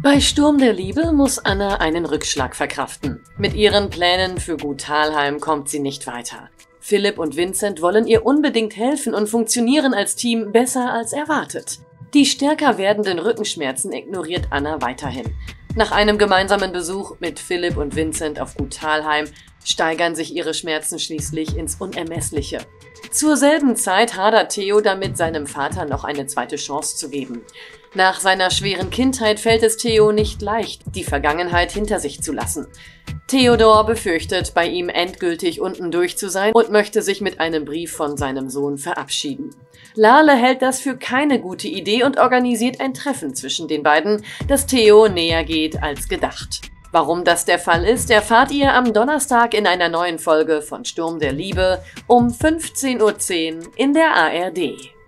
Bei Sturm der Liebe muss Anna einen Rückschlag verkraften. Mit ihren Plänen für Gut Talheim kommt sie nicht weiter. Philipp und Vincent wollen ihr unbedingt helfen und funktionieren als Team besser als erwartet. Die stärker werdenden Rückenschmerzen ignoriert Anna weiterhin. Nach einem gemeinsamen Besuch mit Philipp und Vincent auf Gut Talheim steigern sich ihre Schmerzen schließlich ins Unermessliche. Zur selben Zeit hadert Theo damit, seinem Vater noch eine zweite Chance zu geben. Nach seiner schweren Kindheit fällt es Theo nicht leicht, die Vergangenheit hinter sich zu lassen. Theodor befürchtet, bei ihm endgültig unten durch zu sein und möchte sich mit einem Brief von seinem Sohn verabschieden. Lale hält das für keine gute Idee und organisiert ein Treffen zwischen den beiden, das Theo näher geht als gedacht. Warum das der Fall ist, erfahrt ihr am Donnerstag in einer neuen Folge von Sturm der Liebe um 15:10 Uhr in der ARD.